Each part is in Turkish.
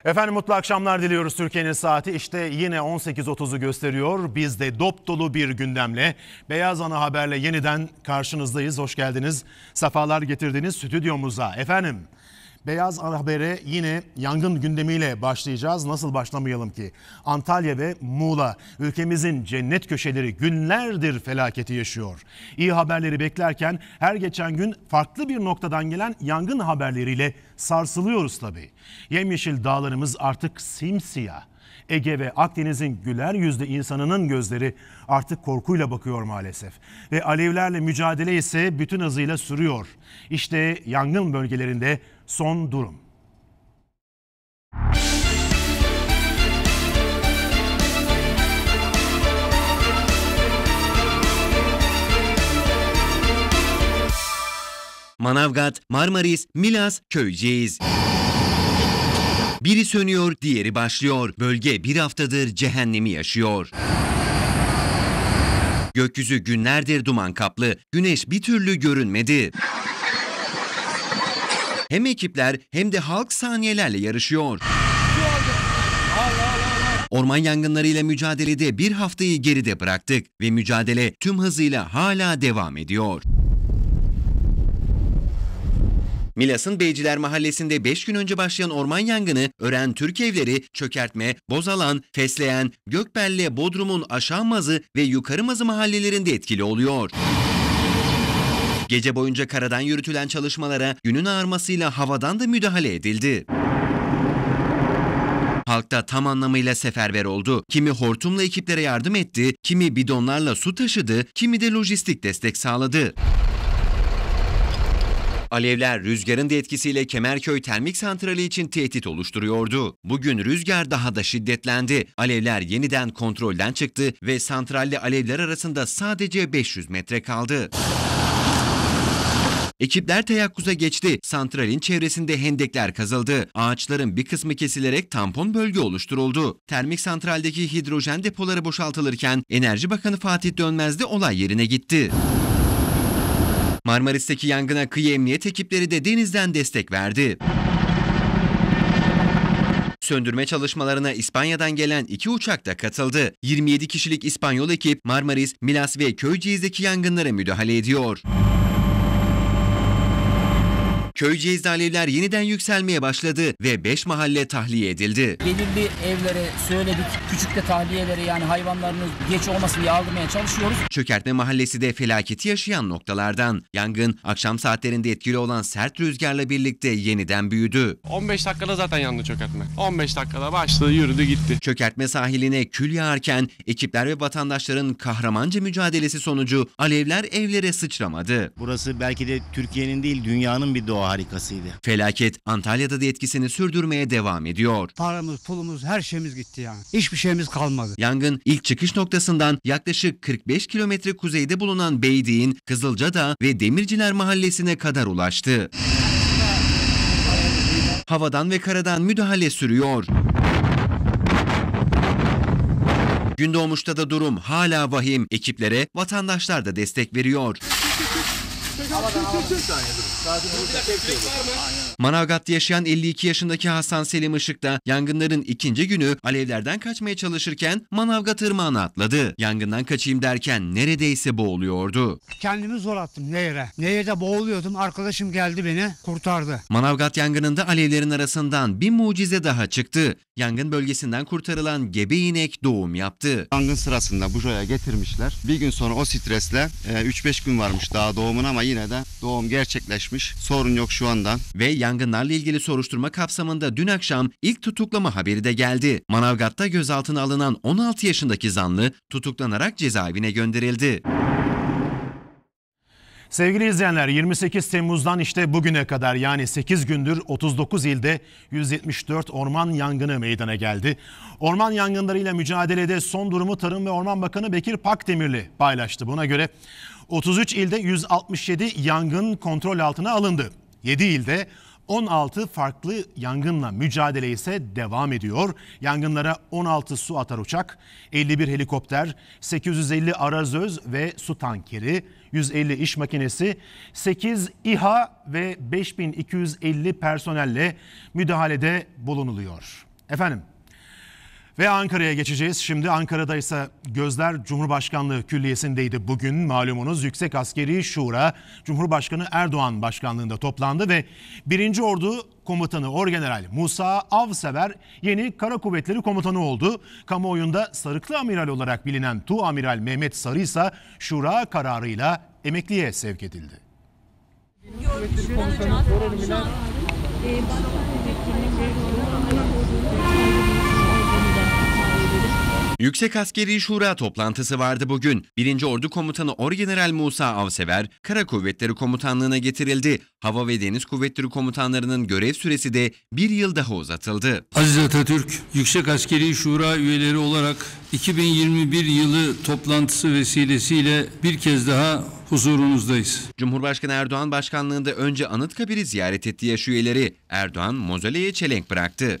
Efendim mutlu akşamlar diliyoruz. Türkiye'nin saati işte yine 18.30'u gösteriyor. Biz de dop dolu bir gündemle Beyaz Ana Haber'le yeniden karşınızdayız. Hoş geldiniz. Sefalar getirdiniz stüdyomuza. Efendim Beyaz Ana Haber'e yine yangın gündemiyle başlayacağız. Nasıl başlamayalım ki? Antalya ve Muğla, ülkemizin cennet köşeleri günlerdir felaketi yaşıyor. İyi haberleri beklerken her geçen gün farklı bir noktadan gelen yangın haberleriyle sarsılıyoruz tabii. Yemyeşil dağlarımız artık simsiyah. Ege ve Akdeniz'in güler yüzlü insanının gözleri artık korkuyla bakıyor maalesef. Ve alevlerle mücadele ise bütün hızıyla sürüyor. İşte yangın bölgelerinde son durum. Manavgat, Marmaris, Milas, Köyceğiz. Biri sönüyor, diğeri başlıyor. Bölge bir haftadır cehennemi yaşıyor. Gökyüzü günlerdir duman kaplı. Güneş bir türlü görünmedi. Hem ekipler hem de halk saniyelerle yarışıyor. Orman yangınlarıyla mücadelede bir haftayı geride bıraktık ve mücadele tüm hızıyla hala devam ediyor. Milas'ın Beyciler Mahallesi'nde 5 gün önce başlayan orman yangını, Ören Türk Evleri, Çökertme, Bozalan, Fesleğen, Gökbelle, Bodrum'un Aşağı Mazı ve Yukarı Mazı mahallelerinde etkili oluyor. Gece boyunca karadan yürütülen çalışmalara günün ağarmasıyla havadan da müdahale edildi. Halk da tam anlamıyla seferber oldu. Kimi hortumla ekiplere yardım etti, kimi bidonlarla su taşıdı, kimi de lojistik destek sağladı. Alevler rüzgarın da etkisiyle Kemerköy Termik Santrali için tehdit oluşturuyordu. Bugün rüzgar daha da şiddetlendi. Alevler yeniden kontrolden çıktı ve santralle alevler arasında sadece 500 metre kaldı. Ekipler teyakkuza geçti. Santralin çevresinde hendekler kazıldı. Ağaçların bir kısmı kesilerek tampon bölge oluşturuldu. Termik santraldeki hidrojen depoları boşaltılırken Enerji Bakanı Fatih Dönmez de olay yerine gitti. Marmaris'teki yangına kıyı emniyet ekipleri de denizden destek verdi. Söndürme çalışmalarına İspanya'dan gelen 2 uçak da katıldı. 27 kişilik İspanyol ekip Marmaris, Milas ve Köyceğiz'deki yangınlara müdahale ediyor. Köyceğiz'de alevler yeniden yükselmeye başladı ve 5 mahalle tahliye edildi. Belirli evlere söyledik, küçük de tahliyeleri yani hayvanlarınız geç olmasın diye aldırmaya çalışıyoruz. Çökertme mahallesi de felaketi yaşayan noktalardan. Yangın akşam saatlerinde etkili olan sert rüzgarla birlikte yeniden büyüdü. 15 dakikada zaten yandı çökertme. 15 dakikada başladı, yürüdü gitti. Çökertme sahiline kül yağarken ekipler ve vatandaşların kahramanca mücadelesi sonucu alevler evlere sıçramadı. Burası belki de Türkiye'nin değil dünyanın bir doğa harikasıydı. Felaket Antalya'da da etkisini sürdürmeye devam ediyor. Paramız, pulumuz, her şeyimiz gitti yani. Hiçbir şeyimiz kalmadı. Yangın ilk çıkış noktasından yaklaşık 45 kilometre kuzeyde bulunan Beydik'in Kızılcadağ ve Demirciler mahallesine kadar ulaştı. Havadan ve karadan müdahale sürüyor. Gündoğmuş'ta da durum hala vahim. Ekiplere vatandaşlar da destek veriyor. Manavgat'ta yaşayan 52 yaşındaki Hasan Selim Işık da yangınların ikinci günü alevlerden kaçmaya çalışırken Manavgat Irmağı'na atladı. Yangından kaçayım derken neredeyse boğuluyordu. Kendimi zor attım nehre. Nehirde boğuluyordum. Arkadaşım geldi beni kurtardı. Manavgat yangınında alevlerin arasından bir mucize daha çıktı. Yangın bölgesinden kurtarılan gebe inek doğum yaptı. Yangın sırasında buraya getirmişler. Bir gün sonra o stresle 3-5 gün varmış daha doğumun ama yine de doğum gerçekleşmiş. Sorun yok şu anda. Ve yangınlarla ilgili soruşturma kapsamında dün akşam ilk tutuklama haberi de geldi. Manavgat'ta gözaltına alınan 16 yaşındaki zanlı tutuklanarak cezaevine gönderildi. Sevgili izleyenler 28 Temmuz'dan işte bugüne kadar yani 8 gündür 39 ilde 174 orman yangını meydana geldi. Orman yangınlarıyla mücadelede son durumu Tarım ve Orman Bakanı Bekir Pakdemirli paylaştı. Buna göre 33 ilde 167 yangın kontrol altına alındı. 7 ilde 16 farklı yangınla mücadele ise devam ediyor. Yangınlara 16 su atar uçak, 51 helikopter, 850 arazöz ve su tankeri, 150 iş makinesi, 8 İHA ve 5250 personelle müdahalede bulunuluyor. Efendim ve Ankara'ya geçeceğiz. Şimdi Ankara'da ise gözler Cumhurbaşkanlığı Külliyesi'ndeydi bugün. Malumunuz Yüksek Askeri Şura Cumhurbaşkanı Erdoğan başkanlığında toplandı ve 1. Ordu Komutanı Orgeneral Musa Avsever yeni Kara Kuvvetleri Komutanı oldu. Kamuoyunda Sarıklı Amiral olarak bilinen Tuğamiral Mehmet Sarı ise Şura kararıyla emekliye sevk edildi. Yüksek Askeri Şura toplantısı vardı bugün. 1. Ordu Komutanı Orgeneral Musa Avsever, Kara Kuvvetleri Komutanlığı'na getirildi. Hava ve Deniz Kuvvetleri Komutanlarının görev süresi de 1 yıl daha uzatıldı. Aziz Atatürk, Yüksek Askeri Şura üyeleri olarak 2021 yılı toplantısı vesilesiyle bir kez daha huzurunuzdayız. Cumhurbaşkanı Erdoğan başkanlığında önce Anıtkabir'i ziyaret etti yaş üyeleri. Erdoğan mozoleye çelenk bıraktı.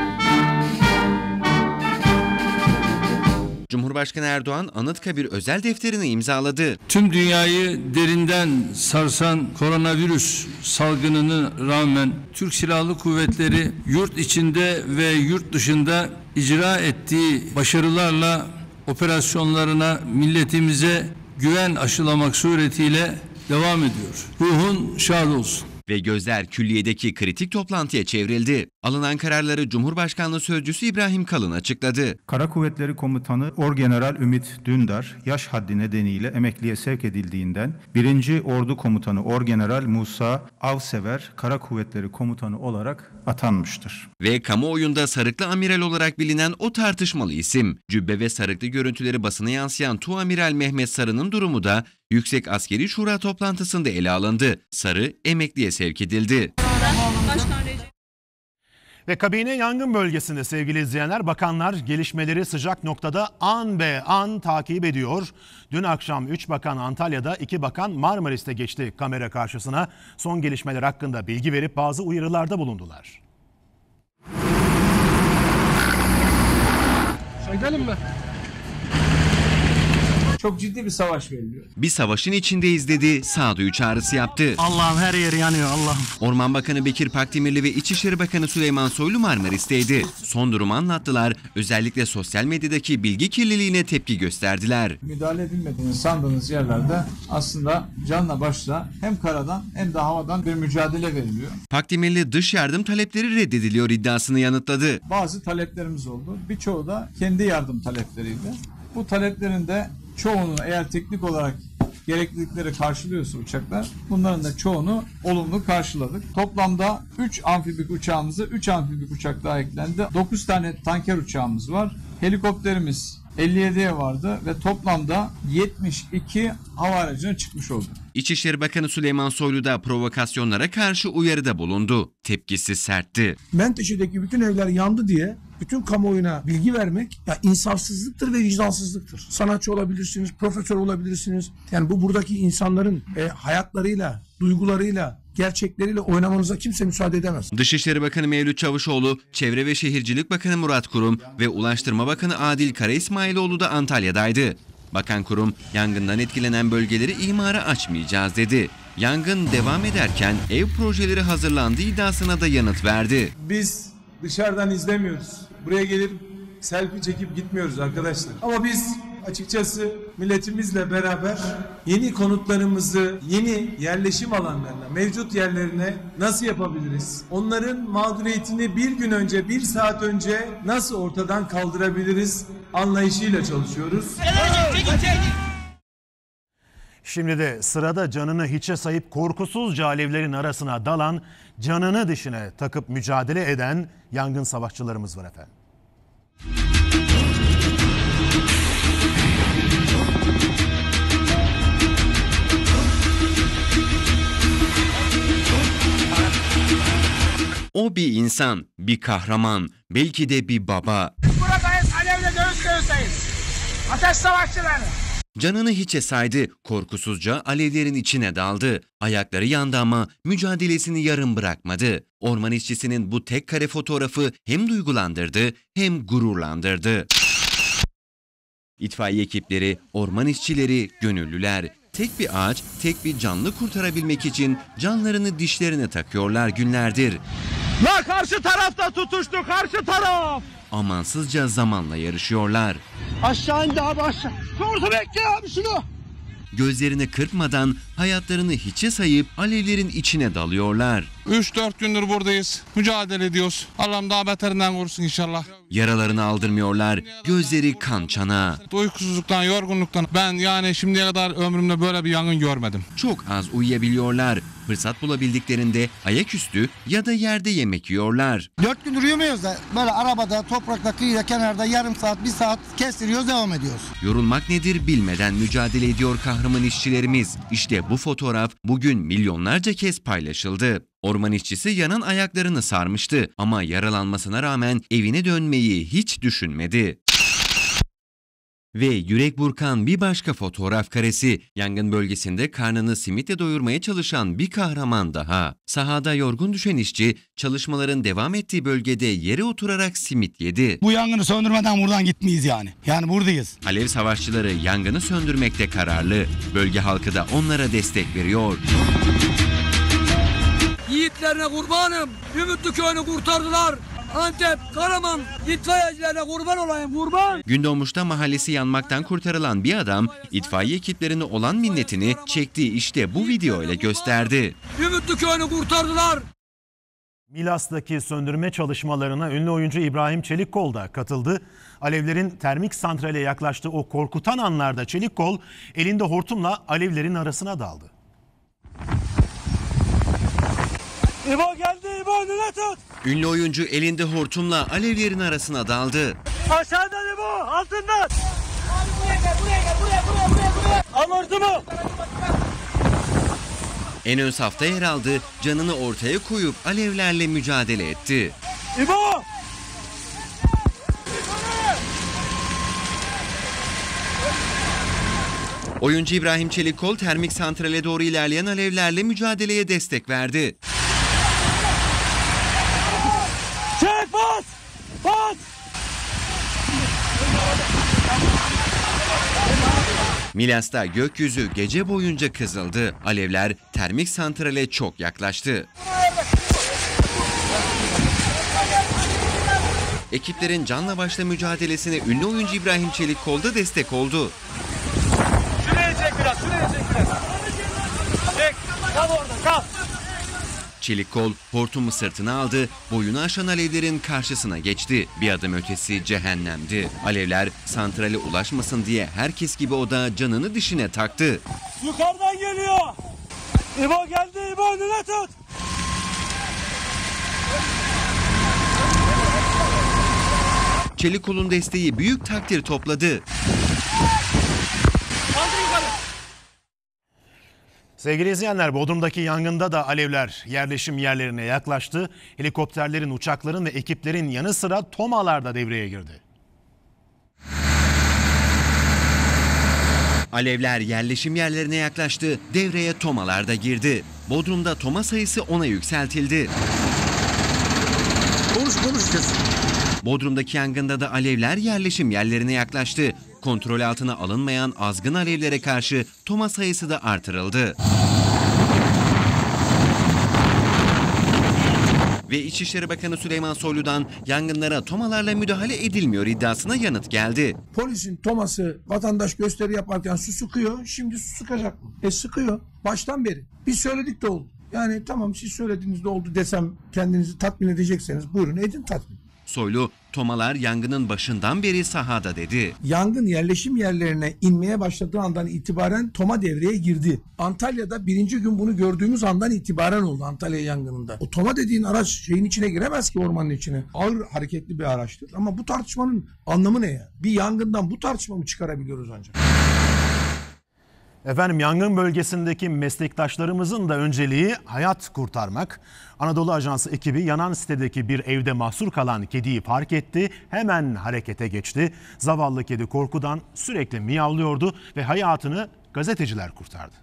Cumhurbaşkanı Erdoğan Anıtkabir özel defterini imzaladı. Tüm dünyayı derinden sarsan koronavirüs salgınına rağmen Türk Silahlı Kuvvetleri yurt içinde ve yurt dışında icra ettiği başarılarla operasyonlarına milletimize güven aşılamak suretiyle devam ediyor. Ruhun şad olsun. Ve gözler külliyedeki kritik toplantıya çevrildi. Alınan kararları Cumhurbaşkanlığı Sözcüsü İbrahim Kalın açıkladı. Kara Kuvvetleri Komutanı Orgeneral Ümit Dündar yaş haddi nedeniyle emekliye sevk edildiğinden 1. Ordu Komutanı Orgeneral Musa Avsever Kara Kuvvetleri Komutanı olarak atanmıştır. Ve kamuoyunda Sarıklı Amiral olarak bilinen o tartışmalı isim. Cübbe ve sarıklı görüntüleri basına yansıyan Tuğamiral Mehmet Sarı'nın durumu da Yüksek Askeri Şura toplantısında ele alındı. Sarı emekliye sevk edildi. Ve kabine yangın bölgesinde sevgili izleyenler, bakanlar gelişmeleri sıcak noktada an be an takip ediyor. Dün akşam 3 bakan Antalya'da, 2 bakan Marmaris'te geçti kamera karşısına. Son gelişmeler hakkında bilgi verip bazı uyarılarda bulundular. Gidelim mi? Çok ciddi bir savaş veriliyor. Bir savaşın içindeyiz dedi, sağduyu çağrısı yaptı. Allah'ım her yer yanıyor Allah'ım. Orman Bakanı Bekir Pakdemirli ve İçişleri Bakanı Süleyman Soylu Marmaris'teydi. Son durumu anlattılar. Özellikle sosyal medyadaki bilgi kirliliğine tepki gösterdiler. Müdahale edilmediğini sandığınız yerlerde aslında canla başla hem karadan hem de havadan bir mücadele veriliyor. Pakdemirli dış yardım talepleri reddediliyor iddiasını yanıtladı. Bazı taleplerimiz oldu. Birçoğu da kendi yardım talepleriydi. Bu taleplerin de çoğunu eğer teknik olarak gereklilikleri karşılıyorsa uçaklar, bunların da çoğunu olumlu karşıladık. Toplamda 3 amfibik uçağımıza 3 amfibik uçak daha eklendi. 9 tane tanker uçağımız var. Helikopterimiz 57'ye vardı ve toplamda 72 hava aracına çıkmış oldu. İçişleri Bakanı Süleyman Soylu da provokasyonlara karşı uyarıda bulundu. Tepkisi sertti. Menteşe'deki bütün evler yandı diye bütün kamuoyuna bilgi vermek ya insafsızlıktır ve vicdansızlıktır. Sanatçı olabilirsiniz, profesör olabilirsiniz. Yani bu buradaki insanların hayatlarıyla, duygularıyla, gerçekleriyle oynamanıza kimse müsaade edemez. Dışişleri Bakanı Mevlüt Çavuşoğlu, Çevre ve Şehircilik Bakanı Murat Kurum ve Ulaştırma Bakanı Adil Kara İsmailoğlu da Antalya'daydı. Bakan Kurum, yangından etkilenen bölgeleri imara açmayacağız dedi. Yangın devam ederken ev projeleri hazırlandığı iddiasına da yanıt verdi. Biz dışarıdan izlemiyoruz. Buraya gelip selfie çekip gitmiyoruz arkadaşlar. Ama biz açıkçası milletimizle beraber yeni konutlarımızı, yeni yerleşim alanlarına, mevcut yerlerine nasıl yapabiliriz? Onların mağduriyetini bir gün önce, bir saat önce nasıl ortadan kaldırabiliriz anlayışıyla çalışıyoruz. Şimdi de sırada canını hiçe sayıp korkusuzca alevlerin arasına dalan, canını dişine takıp mücadele eden yangın savaşçılarımız var efendim. O bir insan, bir kahraman, belki de bir baba. Buradayız, alevle göğüs göğüseyiz. Ateş savaşçıları. Canını hiçe saydı, korkusuzca alevlerin içine daldı. Ayakları yandı ama mücadelesini yarım bırakmadı. Orman işçisinin bu tek kare fotoğrafı hem duygulandırdı hem gururlandırdı. İtfaiye ekipleri, orman işçileri, gönüllüler tek bir ağaç, tek bir canlı kurtarabilmek için canlarını dişlerine takıyorlar günlerdir. La karşı tarafta tutuştu, karşı taraf. Amansızca zamanla yarışıyorlar. Aşağı indi abi, aşağı. Doğru, bekle abi şunu. Gözlerini kırpmadan hayatlarını hiçe sayıp alevlerin içine dalıyorlar. 3-4 gündür buradayız. Mücadele ediyoruz. Allah'ım daha beterinden korusun inşallah. Yaralarını aldırmıyorlar. Gözleri kan çanağı. Uykusuzluktan, yorgunluktan. Ben yani şimdiye kadar ömrümde böyle bir yangın görmedim. Çok az uyuyabiliyorlar. Fırsat bulabildiklerinde ayaküstü ya da yerde yemek yiyorlar. 4 gündür uyumuyoruz da böyle arabada, toprakta, kıyıda, kenarda yarım saat, 1 saat kestiriyoruz, devam ediyoruz. Yorulmak nedir bilmeden mücadele ediyor kahraman işçilerimiz. İşte bu fotoğraf bugün milyonlarca kez paylaşıldı. Orman işçisi yanan ayaklarını sarmıştı ama yaralanmasına rağmen evine dönmeyi hiç düşünmedi. Ve yürek burkan bir başka fotoğraf karesi. Yangın bölgesinde karnını simitle doyurmaya çalışan bir kahraman daha. Sahada yorgun düşen işçi çalışmaların devam ettiği bölgede yere oturarak simit yedi. Bu yangını söndürmeden buradan gitmeyiz yani. Yani buradayız. Alev savaşçıları yangını söndürmekte kararlı. Bölge halkı da onlara destek veriyor. Yiğitlerine kurbanım. Ümitli köyünü kurtardılar. Antep, Karaman, itfaiyecilerine kurban olayım, kurban. Gündoğmuş'ta mahallesi yanmaktan kurtarılan bir adam itfaiye ekiplerine olan minnetini çektiği işte bu video ile gösterdi. Ümitli köyünü kurtardılar. Milas'taki söndürme çalışmalarına ünlü oyuncu İbrahim Çelikkol da katıldı. Alevlerin termik santrale yaklaştığı o korkutan anlarda Çelikkol elinde hortumla alevlerin arasına daldı. İbo geldi, İbo önüne tut. Ünlü oyuncu elinde hortumla alevlerin arasına daldı. Aşağıdan İbo, altından. Buraya. Al hortumu. En ön safta yer aldı, canını ortaya koyup alevlerle mücadele etti. İbo. Oyuncu İbrahim Çelikkol termik santrale doğru ilerleyen alevlerle mücadeleye destek verdi. Çek, bas. Bas. Milas'ta gökyüzü gece boyunca kızıldı. Alevler termik santrale çok yaklaştı. Ekiplerin canla başla mücadelesine ünlü oyuncu İbrahim Çelikkol da destek oldu. Şuraya çek biraz, Çek, kal orada, kal. Çelikkol hortumu sırtına aldı, boyunu aşan alevlerin karşısına geçti. Bir adım ötesi cehennemdi. Alevler santrale ulaşmasın diye herkes gibi o da canını dişine taktı. Yukarıdan geliyor. İbo geldi, İbo önüne tut. Çelikkol'un desteği büyük takdir topladı. Sevgili izleyenler, Bodrum'daki yangında da alevler yerleşim yerlerine yaklaştı. Helikopterlerin, uçakların ve ekiplerin yanı sıra TOMA'lar da devreye girdi. Alevler yerleşim yerlerine yaklaştı, devreye TOMA'lar da girdi. Bodrum'da TOMA sayısı 10'a yükseltildi. Konuş kesin. Bodrum'daki yangında da alevler yerleşim yerlerine yaklaştı. Kontrol altına alınmayan azgın alevlere karşı TOMA sayısı da artırıldı. Ve İçişleri Bakanı Süleyman Soylu'dan yangınlara TOMA'larla müdahale edilmiyor iddiasına yanıt geldi. Polisin toması vatandaş gösteri yaparken su sıkıyor. Şimdi su sıkacak mı? Sıkıyor. Baştan beri. Biz söyledik de oldu. Yani tamam, siz söylediğinizde oldu desem kendinizi tatmin edecekseniz buyurun edin tatmin. Soylu, TOMA'lar yangının başından beri sahada dedi. Yangın yerleşim yerlerine inmeye başladığı andan itibaren TOMA devreye girdi. Antalya'da birinci gün bunu gördüğümüz andan itibaren oldu, Antalya yangınında. O TOMA dediğin araç şeyin içine giremez ki, ormanın içine. Ağır hareketli bir araçtır. Ama bu tartışmanın anlamı ne ya? Bir yangından bu tartışma mı çıkarabiliyoruz ancak? Efendim, yangın bölgesindeki meslektaşlarımızın da önceliği hayat kurtarmak. Anadolu Ajansı ekibi yanan sitedeki bir evde mahsur kalan kediyi fark etti. Hemen harekete geçti. Zavallı kedi korkudan sürekli miyavlıyordu ve hayatını gazeteciler kurtardı.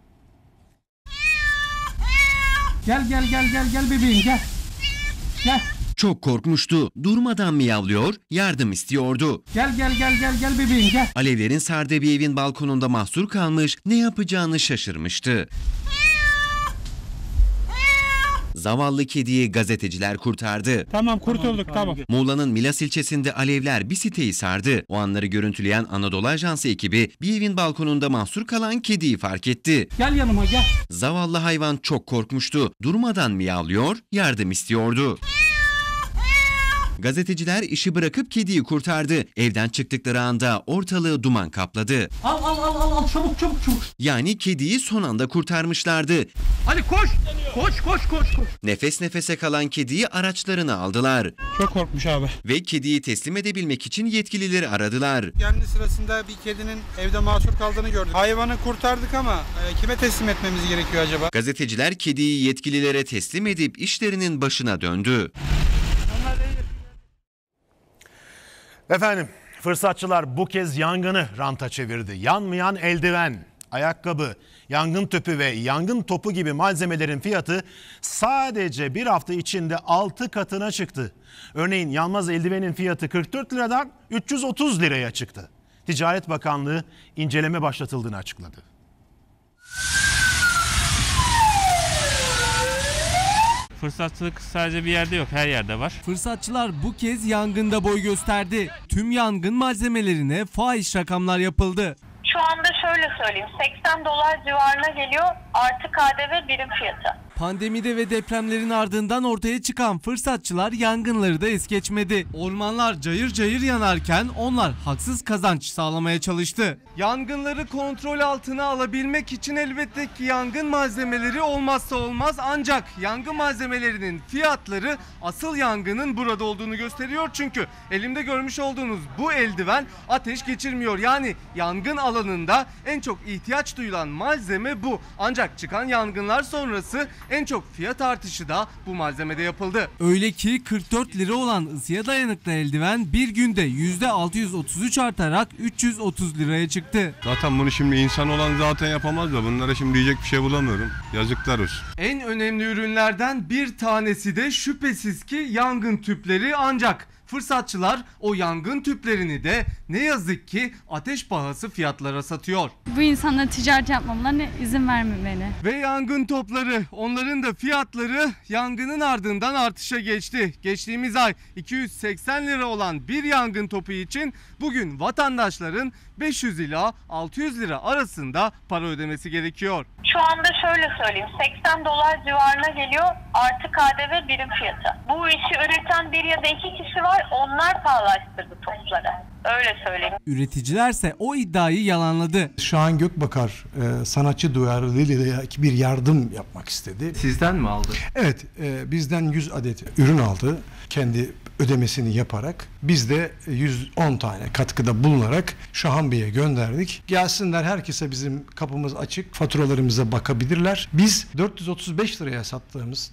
Gel bebeğim, gel. Gel. Çok korkmuştu. Durmadan miyavlıyor, yardım istiyordu. Gel bebeğim, gel. Alevlerin sardığı bir evin balkonunda mahsur kalmış, ne yapacağını şaşırmıştı. Zavallı kediyi gazeteciler kurtardı. Tamam kurtulduk tamam. Muğla'nın Milas ilçesinde alevler bir siteyi sardı. O anları görüntüleyen Anadolu Ajansı ekibi bir evin balkonunda mahsur kalan kediyi fark etti. Gel yanıma gel. Zavallı hayvan çok korkmuştu. Durmadan miyavlıyor, yardım istiyordu. Gazeteciler işi bırakıp kediyi kurtardı. Evden çıktıkları anda ortalığı duman kapladı. Al çabuk. Yani kediyi son anda kurtarmışlardı. Hadi koş. Koş. Nefes nefese kalan kediyi araçlarına aldılar. Çok korkmuş abi. Ve kediyi teslim edebilmek için yetkilileri aradılar. Kendi sırasında bir kedinin evde mahsur kaldığını gördük. Hayvanı kurtardık ama kime teslim etmemiz gerekiyor acaba? Gazeteciler kediyi yetkililere teslim edip işlerinin başına döndü. Efendim, fırsatçılar bu kez yangını ranta çevirdi. Yanmayan eldiven, ayakkabı, yangın tüpü ve yangın topu gibi malzemelerin fiyatı sadece bir hafta içinde 6 katına çıktı. Örneğin yanmaz eldivenin fiyatı 44 liradan 330 liraya çıktı. Ticaret Bakanlığı inceleme başlatıldığını açıkladı. Fırsatçılık sadece bir yerde yok, her yerde var. Fırsatçılar bu kez yangında boy gösterdi. Tüm yangın malzemelerine fahiş rakamlar yapıldı. Şu anda şöyle söyleyeyim, $80 civarına geliyor artı KDV birim fiyatı. Pandemide ve depremlerin ardından ortaya çıkan fırsatçılar yangınları da es geçmedi. Ormanlar cayır cayır yanarken onlar haksız kazanç sağlamaya çalıştı. Yangınları kontrol altına alabilmek için elbette ki yangın malzemeleri olmazsa olmaz, ancak yangın malzemelerinin fiyatları asıl yangının burada olduğunu gösteriyor. Çünkü elimde görmüş olduğunuz bu eldiven ateş geçirmiyor. Yani yangın alanında en çok ihtiyaç duyulan malzeme bu. Ancak çıkan yangınlar sonrası en çok fiyat artışı da bu malzemede yapıldı. Öyle ki 44 lira olan ısıya dayanıklı eldiven bir günde %633 artarak 330 liraya çıktı. Zaten bunu şimdi insan olan zaten yapamaz da bunlara şimdi diyecek bir şey bulamıyorum. Yazıklar olsun. En önemli ürünlerden bir tanesi de şüphesiz ki yangın tüpleri, ancak fırsatçılar o yangın tüplerini de ne yazık ki ateş pahası fiyatlara satıyor. Bu insanlara ticaret yapmamalarına izin vermemeli. Ve yangın topları, onların da fiyatları yangının ardından artışa geçti. Geçtiğimiz ay 280 lira olan bir yangın topu için bugün vatandaşların 500 ila 600 lira arasında para ödemesi gerekiyor. Şu anda şöyle söyleyeyim, $80 civarına geliyor artı KDV birim fiyatı. Bu işi üreten bir ya da iki kişi var, onlar pahalaştırdı topları. Öyle söyleyeyim. Üreticilerse o iddiayı yalanladı. Şahan Gökbakar sanatçı duyarlılığıyla bir yardım yapmak istedi. Sizden mi aldı? Evet, bizden 100 adet ürün aldı. Kendi ödemesini yaparak biz de 110 tane katkıda bulunarak Şahan Bey'e gönderdik. Gelsinler, herkese bizim kapımız açık, faturalarımıza bakabilirler. Biz 435 liraya sattığımız,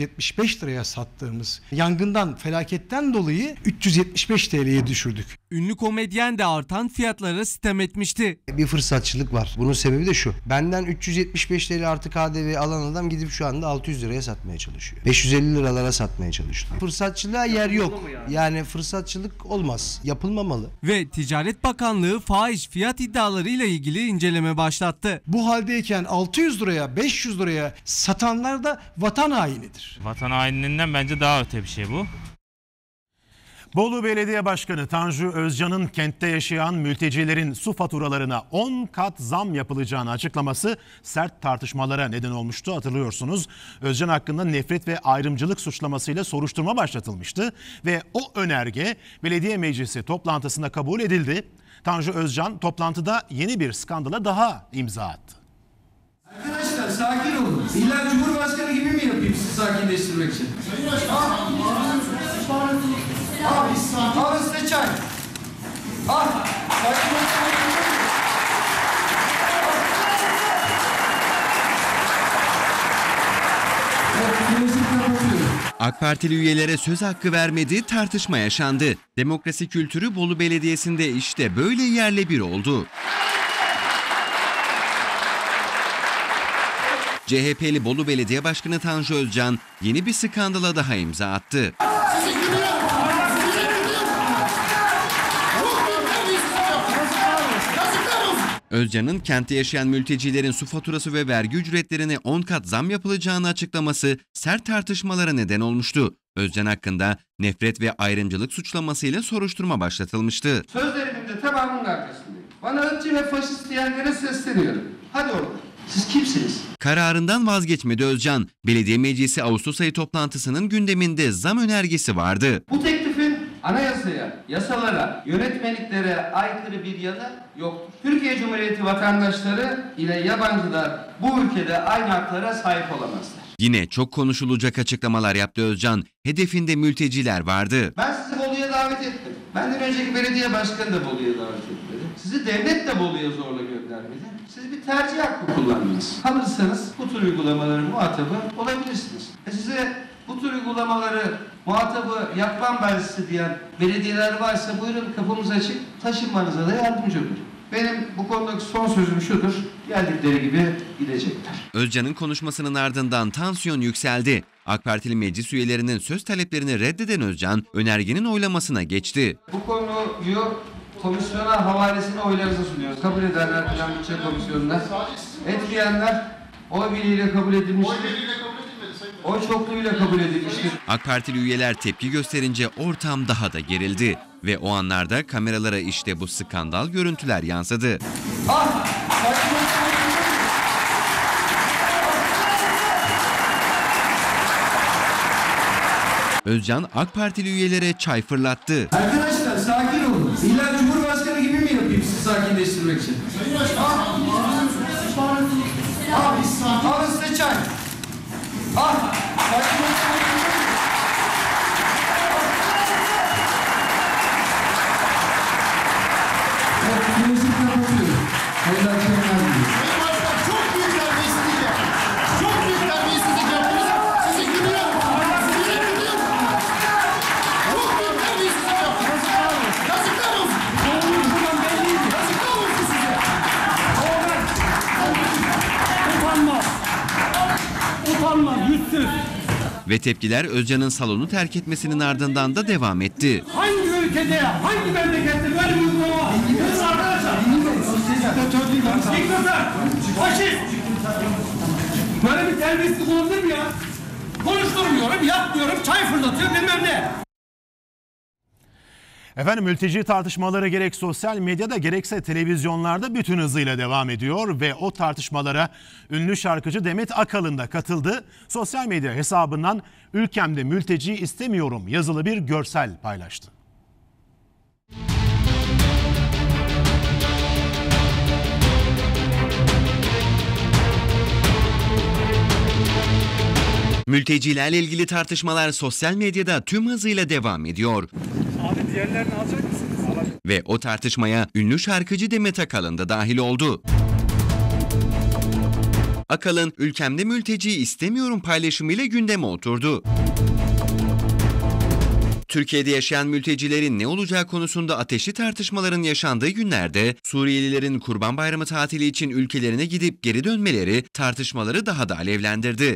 475 liraya sattığımız yangından, felaketten dolayı 375 TL'ye düşürdük. Ünlü komedyen de artan fiyatlara sitem etmişti. Bir fırsatçılık var. Bunun sebebi de şu: benden 375 TL artı KDV alan adam gidip şu anda 600 liraya satmaya çalışıyor. 550 liralara satmaya çalışıyor. Fırsatçılığa yer yok. Yani fırsatçılık olmaz. Yapılmamalı. Ve Ticaret Bakanlığı fahiş fiyat iddialarıyla ilgili inceleme başlattı. Bu haldeyken 600 liraya, 500 liraya satanlar da vatan hainidir. Vatan hainliğinden bence daha öte bir şey bu. Bolu Belediye Başkanı Tanju Özcan'ın kentte yaşayan mültecilerin su faturalarına 10 kat zam yapılacağını açıklaması sert tartışmalara neden olmuştu, hatırlıyorsunuz. Özcan hakkında nefret ve ayrımcılık suçlamasıyla soruşturma başlatılmıştı ve o önerge belediye meclisi toplantısında kabul edildi. Tanju Özcan toplantıda yeni bir skandala daha imza attı. Arkadaşlar sakin olun. İlla Cumhurbaşkanı gibi mi yapayım sizi sakinleştirmek için? Al size çay. Al. AK Partili üyelere söz hakkı vermedi, tartışma yaşandı. Demokrasi kültürü Bolu Belediyesi'nde işte böyle yerle bir oldu. CHP'li Bolu Belediye Başkanı Tanju Özcan yeni bir skandala daha imza attı. Özcan'ın kentte yaşayan mültecilerin su faturası ve vergi ücretlerine 10 kat zam yapılacağını açıklaması sert tartışmalara neden olmuştu. Özcan hakkında nefret ve ayrımcılık suçlamasıyla soruşturma başlatılmıştı. Sözlerimin de tamamının arkasındayım. Bana ırkçı ve faşist diyenlere sesleniyorum. Hadi oğlum. Siz kimsiniz? Kararından vazgeçmedi Özcan. Belediye Meclisi Ağustos ayı toplantısının gündeminde zam önergesi vardı. Bu teklifin anayasaya, yasalara, yönetmeliklere aykırı bir yanı yoktur. Türkiye Cumhuriyeti vatandaşları ile yabancılar bu ülkede aynı haklara sahip olamazlar. Yine çok konuşulacak açıklamalar yaptı Özcan. Hedefinde mülteciler vardı. Ben sizi Bolu'ya davet ettim. Benden önceki belediye başkanı da Bolu'ya davet etmedi. Sizi devlet de Bolu'ya zorla göndermedi. Siz bir tercih hakkı kullandınız. Kalırsanız bu tür uygulamaların muhatabı olabilirsiniz. Size bu tür uygulamaları muhatabı yapmam ben size diyen belediyeler varsa buyurun, kapımız açık, taşınmanıza da yardımcı olur. Benim bu konudaki son sözüm şudur, geldikleri gibi gidecekler. Özcan'ın konuşmasının ardından tansiyon yükseldi. AK Partili meclis üyelerinin söz taleplerini reddeden Özcan, önergenin oylamasına geçti. Bu konuyu komisyona havalesine oylarınıza sunuyoruz. Kabul edenler Plan Bütçe Komisyonu'nda, etmeyenler oy birliğiyle kabul edilmiştir. Oy çokluğuyla kabul edilmiştir. AK Partili üyeler tepki gösterince ortam daha da gerildi. Ve o anlarda kameralara işte bu skandal görüntüler yansıdı. Özcan AK Partili üyelere çay fırlattı. Arkadaşlar sakin olun. İlla Cumhurbaşkanı gibi mi yapayım sizi sakinleştirmek için? Al size çay. Çok büyük terbiyesizlik yaptınız. Çok büyük terbiyesizlik yaptınız. Sizi gülüyorum. Sizi gülüyorum. Çok büyük terbiyesizlik yaptınız. Yazıklar olsun. Yazıklar olsun size. Utanmaz. Utanmaz, yüzsüz. Ve tepkiler Özcan'ın salonu terk etmesinin ardından da devam etti. Hangi ülkede, hangi memlekette böyle bir uygulama var? Biz arkadaşlar. Diktatör, faşist. Böyle bir terbiyesizlik olabilir mi ya? Konuşturmuyorum, yapmıyorum, çay fırlatıyorum bilmem ne. Efendim, mülteci tartışmaları gerek sosyal medyada gerekse televizyonlarda bütün hızıyla devam ediyor ve o tartışmalara ünlü şarkıcı Demet Akalın da katıldı. Sosyal medya hesabından "Ülkemde mülteci istemiyorum" yazılı bir görsel paylaştı. Mültecilerle ilgili tartışmalar sosyal medyada tüm hızıyla devam ediyor. Abi diğerlerini alacak mısınız? Ve o tartışmaya ünlü şarkıcı Demet Akalın da dahil oldu. Akalın "Ülkemde mülteci istemiyorum" paylaşımıyla gündeme oturdu. Türkiye'de yaşayan mültecilerin ne olacağı konusunda ateşli tartışmaların yaşandığı günlerde Suriyelilerin Kurban Bayramı tatili için ülkelerine gidip geri dönmeleri tartışmaları daha da alevlendirdi.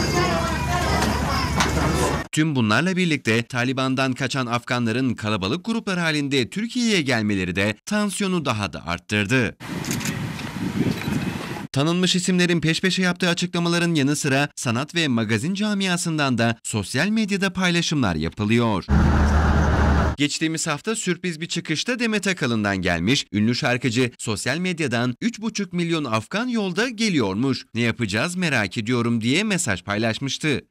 Tüm bunlarla birlikte Taliban'dan kaçan Afganların kalabalık gruplar halinde Türkiye'ye gelmeleri de tansiyonu daha da arttırdı. Tanınmış isimlerin peş peşe yaptığı açıklamaların yanı sıra sanat ve magazin camiasından da sosyal medyada paylaşımlar yapılıyor. Geçtiğimiz hafta sürpriz bir çıkışta Demet Akalın'dan gelmiş, ünlü şarkıcı sosyal medyadan 3,5 milyon Afgan yolda geliyormuş, ne yapacağız merak ediyorum diye mesaj paylaşmıştı.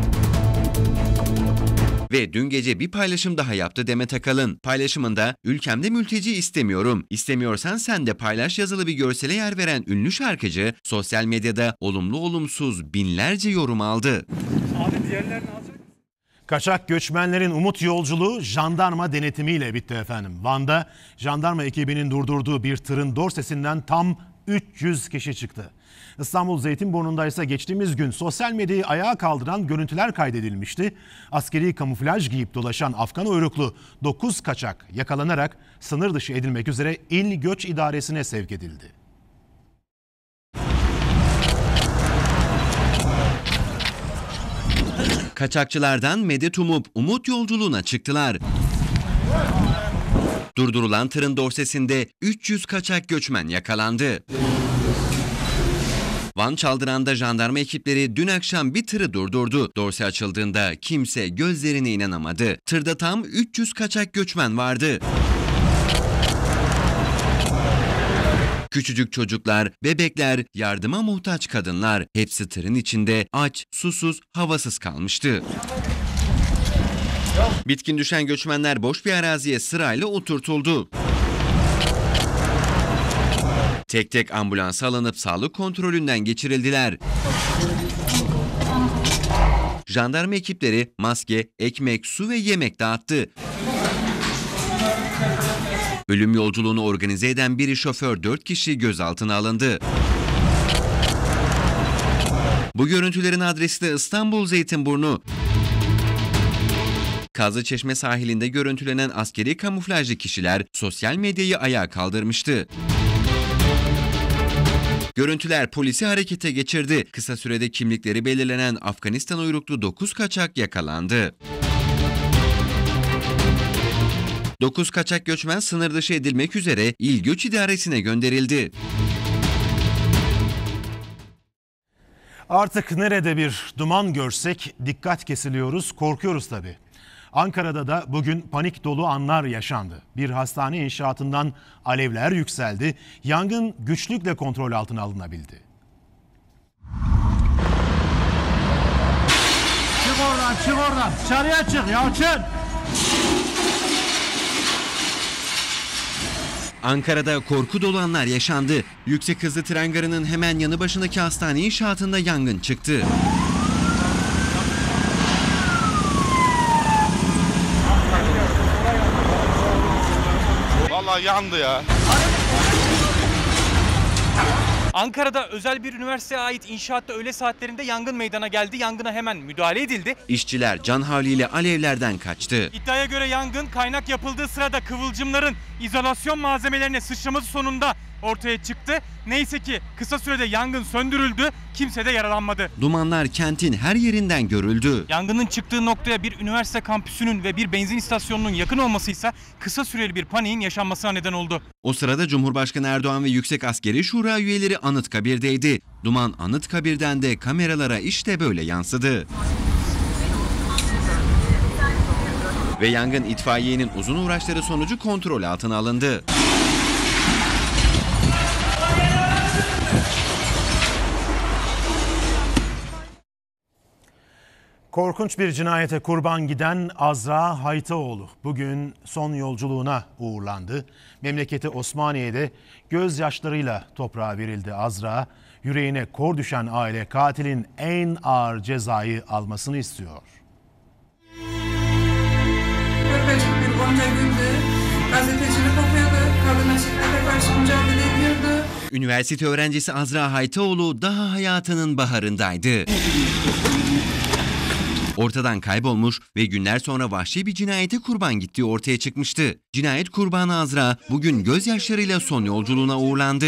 Ve dün gece bir paylaşım daha yaptı Demet Akalın. Paylaşımında "Ülkemde mülteci istemiyorum, İstemiyorsan sen de paylaş" yazılı bir görsele yer veren ünlü şarkıcı sosyal medyada olumlu olumsuz binlerce yorum aldı. Abi diğerlerini alacak. Kaçak göçmenlerin umut yolculuğu jandarma denetimiyle bitti efendim. Van'da jandarma ekibinin durdurduğu bir tırın dorsesinden tam 300 kişi çıktı. İstanbul Zeytinburnu'nda ise geçtiğimiz gün sosyal medyayı ayağa kaldıran görüntüler kaydedilmişti. Askeri kamuflaj giyip dolaşan Afgan uyruklu 9 kaçak yakalanarak sınır dışı edilmek üzere İl Göç İdaresi'ne sevk edildi. Kaçakçılardan medet umup umut yolculuğuna çıktılar. Durdurulan tırın dorsesinde 300 kaçak göçmen yakalandı. Van Çaldıran'da jandarma ekipleri dün akşam bir tırı durdurdu. Dorse açıldığında kimse gözlerine inanamadı. Tırda tam 300 kaçak göçmen vardı. Küçücük çocuklar, bebekler, yardıma muhtaç kadınlar hepsi tırın içinde aç, susuz, havasız kalmıştı. Bitkin düşen göçmenler boş bir araziye sırayla oturtuldu. Tek tek ambulansa alınıp sağlık kontrolünden geçirildiler. Jandarma ekipleri maske, ekmek, su ve yemek dağıttı. Ölüm yolculuğunu organize eden biri şoför 4 kişi gözaltına alındı. Bu görüntülerin adresi de İstanbul Zeytinburnu. Kazlıçeşme sahilinde görüntülenen askeri kamuflajlı kişiler sosyal medyayı ayağa kaldırmıştı. Görüntüler polisi harekete geçirdi. Kısa sürede kimlikleri belirlenen Afganistan uyruklu 9 kaçak yakalandı. 9 kaçak göçmen sınır dışı edilmek üzere İl Göç İdaresi'ne gönderildi. Artık nerede bir duman görsek dikkat kesiliyoruz, korkuyoruz tabii. Ankara'da da bugün panik dolu anlar yaşandı. Bir hastane inşaatından alevler yükseldi. Yangın güçlükle kontrol altına alınabildi. Çık oradan. Dışarıya çık Yalçın. Ankara'da korku dolu anlar yaşandı. Yüksek hızlı tren garının hemen yanı başındaki hastane inşaatında yangın çıktı. Vallahi yandı ya. Ankara'da özel bir üniversiteye ait inşaatta öğle saatlerinde yangın meydana geldi. Yangına hemen müdahale edildi. İşçiler can havliyle alevlerden kaçtı. İddiaya göre yangın kaynak yapıldığı sırada kıvılcımların izolasyon malzemelerine sıçraması sonunda ortaya çıktı. Neyse ki kısa sürede yangın söndürüldü. Kimse de yaralanmadı. Dumanlar kentin her yerinden görüldü. Yangının çıktığı noktaya bir üniversite kampüsünün ve bir benzin istasyonunun yakın olmasıysa kısa süreli bir paniğin yaşanmasına neden oldu. O sırada Cumhurbaşkanı Erdoğan ve Yüksek Askeri Şura üyeleri Anıtkabir'deydi. Duman Anıtkabir'den de kameralara işte böyle yansıdı. Ve yangın itfaiyenin uzun uğraşları sonucu kontrol altına alındı. Korkunç bir cinayete kurban giden Azra Haytaoğlu bugün son yolculuğuna uğurlandı. Memleketi Osmaniye'de gözyaşlarıyla toprağa verildi Azra. Yüreğine kor düşen aile katilin en ağır cezayı almasını istiyor. Yaklaşık bir onca gündür gazetecilik okuyordu, kadın açıklığa karşı mücadele ediyordu. Üniversite öğrencisi Azra Haytaoğlu daha hayatının baharındaydı. Ortadan kaybolmuş ve günler sonra vahşi bir cinayete kurban gittiği ortaya çıkmıştı. Cinayet kurbanı Azra bugün gözyaşlarıyla son yolculuğuna uğurlandı.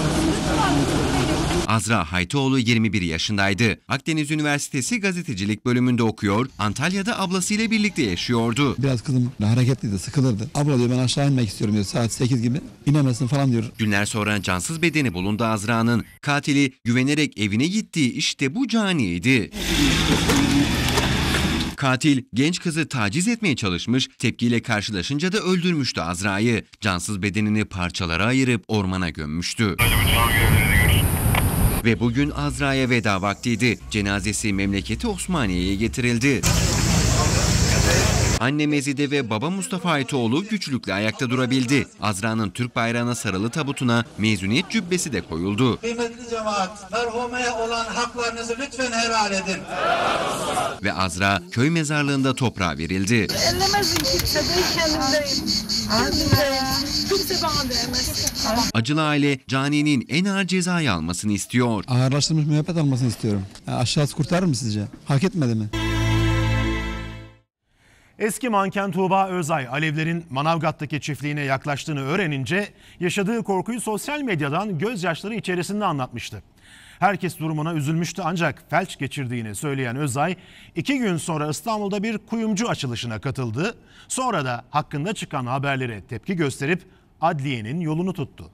Azra Haytaoğlu 21 yaşındaydı. Akdeniz Üniversitesi gazetecilik bölümünde okuyor, Antalya'da ablasıyla birlikte yaşıyordu. Biraz kızım hareketliydi, sıkılırdı. Abla diyor ben aşağı inmek istiyorum diyor saat 8 gibi. İnemezsin falan diyor. Günler sonra cansız bedeni bulundu Azra'nın. Katili güvenerek evine gittiği işte bu caniydi. Katil genç kızı taciz etmeye çalışmış, tepkiyle karşılaşınca da öldürmüştü Azra'yı. Cansız bedenini parçalara ayırıp ormana gömmüştü. Ve bugün Azra'ya veda vaktiydi. Cenazesi memleketi Osmaniye'ye getirildi. Anne Mezide ve baba Mustafa Aytoğlu güçlükle ayakta durabildi. Azra'nın Türk bayrağına sarılı tabutuna mezuniyet cübbesi de koyuldu. Kıymetli cemaat, merhumeye olan haklarınızı lütfen helal edin. Ve Azra köy mezarlığında toprağa verildi. Ellemezim kimse, ben kendimdeyim. Kendimdeyim. Kimse bana değmez. Acılı aile caninin en ağır cezayı almasını istiyor. Ağırlaştırılmış müebbet almasını istiyorum. Aşağısı kurtarır mı sizce? Hak etmedi mi? Eski manken Tuğba Özay alevlerin Manavgat'taki çiftliğine yaklaştığını öğrenince yaşadığı korkuyu sosyal medyadan gözyaşları içerisinde anlatmıştı. Herkes durumuna üzülmüştü ancak felç geçirdiğini söyleyen Özay 2 gün sonra İstanbul'da bir kuyumcu açılışına katıldı. Sonra da hakkında çıkan haberlere tepki gösterip adliyenin yolunu tuttu.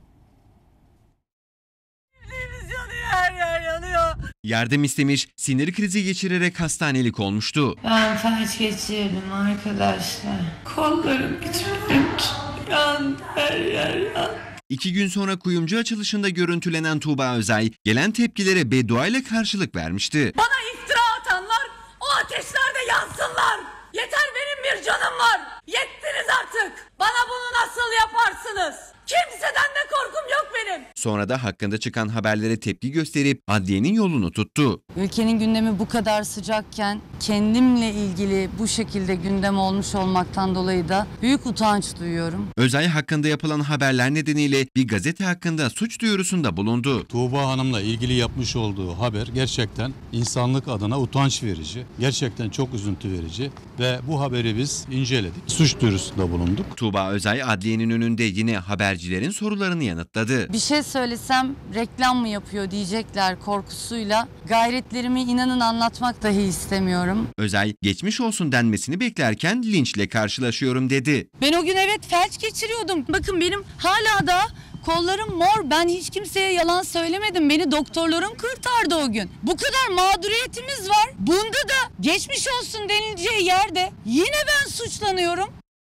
Her yer yanıyor. Yardım istemiş, sinir krizi geçirerek hastanelik olmuştu. Ben felç geçirdim arkadaşlar. Kollarım gitmemiş. Yandı, her yer yandı. 2 gün sonra kuyumcu açılışında görüntülenen Tuğba Özay gelen tepkilere bedduayla karşılık vermişti. Bana iftira atanlar o ateşlerde yansınlar. Yeter, benim bir canım var. Yettiniz artık. Bana bunu nasıl yaparsınız? Kimseden de korkum yok benim. Sonra da hakkında çıkan haberlere tepki gösterip adliyenin yolunu tuttu. Ülkenin gündemi bu kadar sıcakken kendimle ilgili bu şekilde gündem olmuş olmaktan dolayı da büyük utanç duyuyorum. Özay hakkında yapılan haberler nedeniyle bir gazete hakkında suç duyurusunda bulundu. Tuğba Hanım'la ilgili yapmış olduğu haber gerçekten insanlık adına utanç verici. Gerçekten çok üzüntü verici ve bu haberi biz inceledik. Suç duyurusunda bulunduk. Tuğba Özay adliyenin önünde yine habercilerin sorularını yanıtladı. Bir şey söylesem reklam mı yapıyor diyecekler korkusuyla gayretlerimi inanın anlatmak dahi istemiyorum. Özay geçmiş olsun denmesini beklerken linçle karşılaşıyorum dedi. Ben o gün evet felç geçiriyordum. Bakın benim hala da kollarım mor. Ben hiç kimseye yalan söylemedim. Beni doktorlarım kurtardı o gün. Bu kadar mağduriyetimiz var. Bunda da geçmiş olsun denileceği yerde yine ben suçlanıyorum.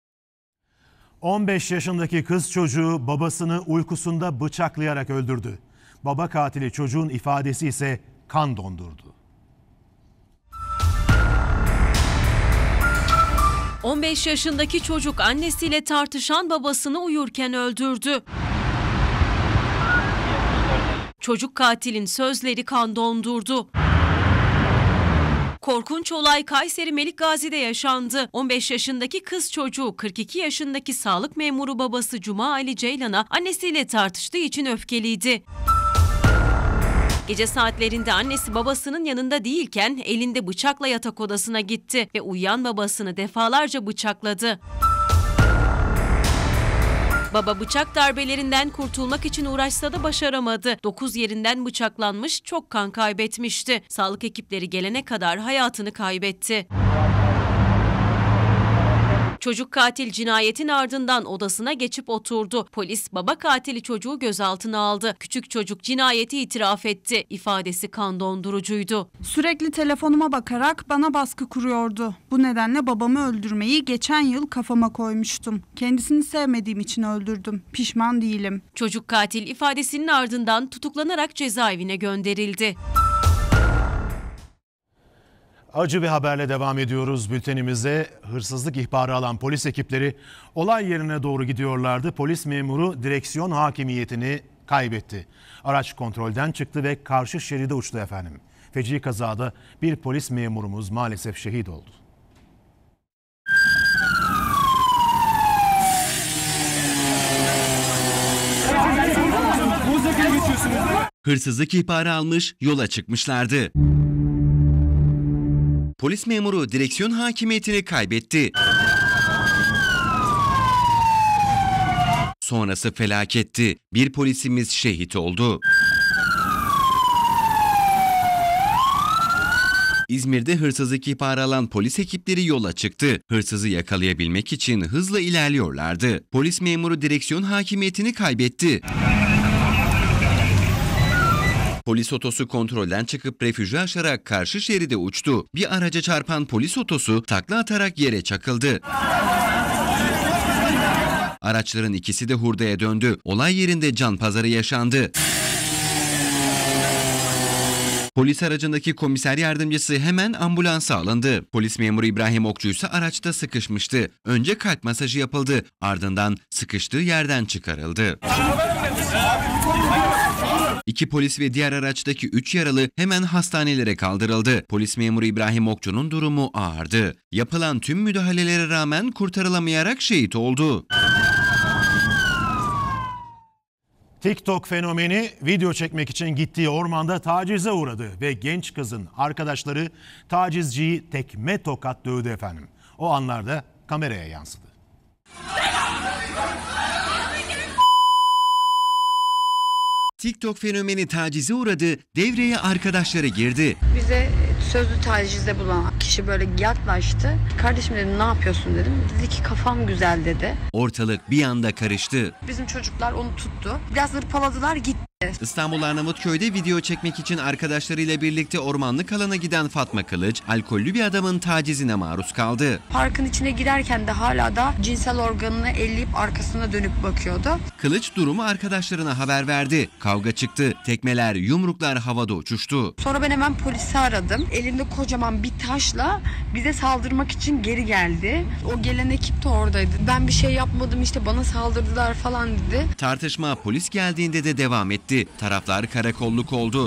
15 yaşındaki kız çocuğu babasını uykusunda bıçaklayarak öldürdü. Baba katili çocuğun ifadesi ise kan dondurdu. 15 yaşındaki çocuk annesiyle tartışan babasını uyurken öldürdü. Çocuk katilin sözleri kan dondurdu. Korkunç olay Kayseri Melikgazi'de yaşandı. 15 yaşındaki kız çocuğu 42 yaşındaki sağlık memuru babası Cuma Ali Ceylan'a annesiyle tartıştığı için öfkeliydi. Gece saatlerinde annesi babasının yanında değilken elinde bıçakla yatak odasına gitti ve uyuyan babasını defalarca bıçakladı. Baba bıçak darbelerinden kurtulmak için uğraşsa da başaramadı. 9 yerinden bıçaklanmış, çok kan kaybetmişti. Sağlık ekipleri gelene kadar hayatını kaybetti. Çocuk katil cinayetin ardından odasına geçip oturdu. Polis baba katili çocuğu gözaltına aldı. Küçük çocuk cinayeti itiraf etti. İfadesi kan dondurucuydu. Sürekli telefonuma bakarak bana baskı kuruyordu. Bu nedenle babamı öldürmeyi geçen yıl kafama koymuştum. Kendisini sevmediğim için öldürdüm. Pişman değilim. Çocuk katil ifadesinin ardından tutuklanarak cezaevine gönderildi. Acı bir haberle devam ediyoruz bültenimize. Hırsızlık ihbarı alan polis ekipleri olay yerine doğru gidiyorlardı. Polis memuru direksiyon hakimiyetini kaybetti. Araç kontrolden çıktı ve karşı şeride uçtu efendim. Feci kazada bir polis memurumuz maalesef şehit oldu. Hırsızlık ihbarı almış, yola çıkmışlardı. Polis memuru direksiyon hakimiyetini kaybetti. Sonrası felaketti. Bir polisimiz şehit oldu. İzmir'de hırsızlık ihbarı alan polis ekipleri yola çıktı. Hırsızı yakalayabilmek için hızla ilerliyorlardı. Polis memuru direksiyon hakimiyetini kaybetti. Polis otosu kontrolden çıkıp refüjü aşarak karşı şeride uçtu. Bir araca çarpan polis otosu takla atarak yere çakıldı. Araçların ikisi de hurdaya döndü. Olay yerinde can pazarı yaşandı. Polis aracındaki komiser yardımcısı hemen ambulansa alındı. Polis memuru İbrahim Okçu ise araçta sıkışmıştı. Önce kalp masajı yapıldı. Ardından sıkıştığı yerden çıkarıldı. 2 polis ve diğer araçtaki 3 yaralı hemen hastanelere kaldırıldı. Polis memuru İbrahim Okçu'nun durumu ağırdı. Yapılan tüm müdahalelere rağmen kurtarılamayarak şehit oldu. TikTok fenomeni video çekmek için gittiği ormanda tacize uğradı ve genç kızın arkadaşları tacizciyi tekme tokat dövdü efendim. O anlarda kameraya yansıdı. TikTok fenomeni tacize uğradı, devreye arkadaşları girdi. Bize sözlü tacizde bulunan kişi böyle yaklaştı. Kardeşim dedim, ne yapıyorsun dedim. Dedi ki kafam güzel dedi. Ortalık bir anda karıştı. Bizim çocuklar onu tuttu. Biraz hırpaladılar, gitti. İstanbul Arnavutköy'de video çekmek için arkadaşlarıyla birlikte ormanlık alana giden Fatma Kılıç, alkollü bir adamın tacizine maruz kaldı. Parkın içine girerken de hala da cinsel organını elleyip arkasına dönüp bakıyordu. Kılıç durumu arkadaşlarına haber verdi. Kavga çıktı. Tekmeler, yumruklar havada uçuştu. Sonra ben hemen polisi aradım. Elinde kocaman bir taşla bize saldırmak için geri geldi. O gelen ekip de oradaydı. Ben bir şey yapmadım, işte bana saldırdılar falan dedi. Tartışma polis geldiğinde de devam etti. Taraflar karakolluk oldu.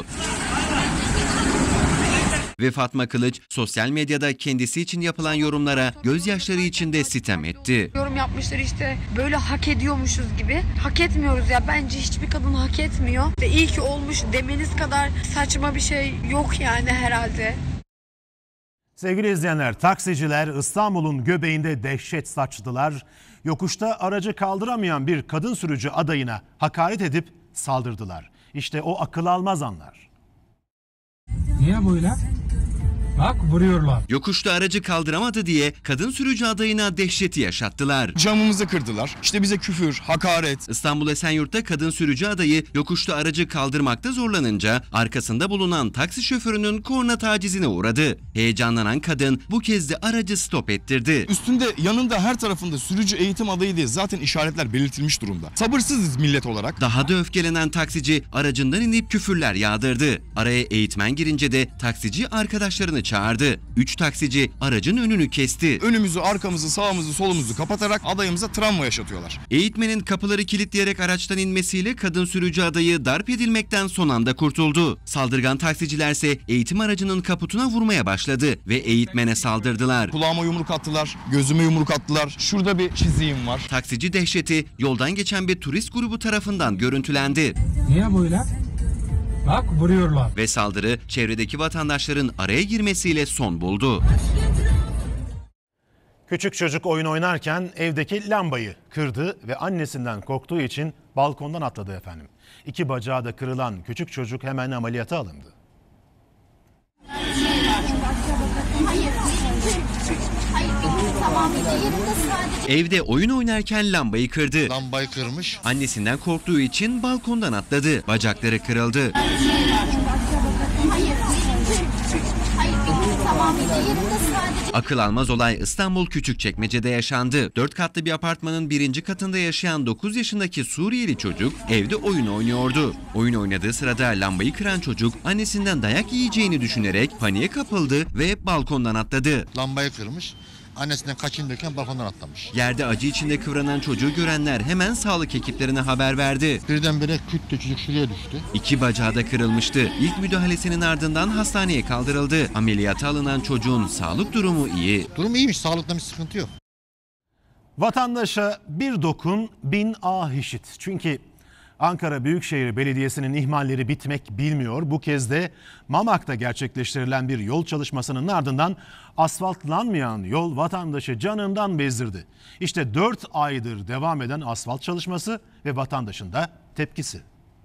Ve Fatma Kılıç sosyal medyada kendisi için yapılan yorumlara gözyaşları içinde sitem etti. Yorum yapmışlar işte, böyle hak ediyormuşuz gibi. Hak etmiyoruz ya, bence hiçbir kadın hak etmiyor. Ve iyi ki olmuş demeniz kadar saçma bir şey yok yani herhalde. Sevgili izleyenler, taksiciler İstanbul'un göbeğinde dehşet saçtılar. Yokuşta aracı kaldıramayan bir kadın sürücü adayına hakaret edip saldırdılar. İşte o akıl almaz anlar. Niye böyle? Bak vuruyorlar. Yokuşta aracı kaldıramadı diye kadın sürücü adayına dehşeti yaşattılar. Camımızı kırdılar. İşte bize küfür, hakaret. İstanbul Esenyurt'ta kadın sürücü adayı yokuşta aracı kaldırmakta zorlanınca arkasında bulunan taksi şoförünün korna tacizine uğradı. Heyecanlanan kadın bu kez de aracı stop ettirdi. Üstünde, yanında, her tarafında sürücü eğitim adayı diye zaten işaretler belirtilmiş durumda. Sabırsızız millet olarak. Daha da öfkelenen taksici aracından inip küfürler yağdırdı. Araya eğitmen girince de taksici arkadaşlarını çağırdı. 3 taksici aracın önünü kesti. Önümüzü, arkamızı, sağımızı, solumuzu kapatarak adayımıza travma yaşatıyorlar. Eğitmenin kapıları kilitleyerek araçtan inmesiyle kadın sürücü adayı darp edilmekten son anda kurtuldu. Saldırgan taksicilerse eğitim aracının kaputuna vurmaya başladı ve eğitmene saldırdılar. Kulağıma yumruk attılar, gözüme yumruk attılar. Şurada bir çiziğim var. Taksici dehşeti yoldan geçen bir turist grubu tarafından görüntülendi. Niye böyle? Bak vuruyorlar. Ve saldırı çevredeki vatandaşların araya girmesiyle son buldu. Küçük çocuk oyun oynarken evdeki lambayı kırdı ve annesinden korktuğu için balkondan atladı efendim. 2 bacağı da kırılan küçük çocuk hemen ameliyata alındı. Evde oyun oynarken lambayı kırdı. Lambayı kırmış. Annesinden korktuğu için balkondan atladı. Bacakları kırıldı. Akıl almaz olay İstanbul Küçükçekmece'de yaşandı. 4 katlı bir apartmanın 1. katında yaşayan 9 yaşındaki Suriyeli çocuk evde oyun oynuyordu. Oyun oynadığı sırada lambayı kıran çocuk annesinden dayak yiyeceğini düşünerek paniğe kapıldı ve balkondan atladı. Lambayı kırmış. Annesinden kaçınırken balkondan atlamış. Yerde acı içinde kıvranan çocuğu görenler hemen sağlık ekiplerine haber verdi. Birdenbire küt de çocuk şuraya düştü. 2 bacağı da kırılmıştı. İlk müdahalesinin ardından hastaneye kaldırıldı. Ameliyata alınan çocuğun sağlık durumu iyi. Durum iyiymiş, sağlıkta bir sıkıntı yok. Vatandaşa bir dokun, 1000 ah işit. Çünkü Ankara Büyükşehir Belediyesi'nin ihmalleri bitmek bilmiyor. Bu kez de Mamak'ta gerçekleştirilen bir yol çalışmasının ardından asfaltlanmayan yol vatandaşı canından bezdirdi. İşte 4 aydır devam eden asfalt çalışması ve vatandaşın da tepkisi.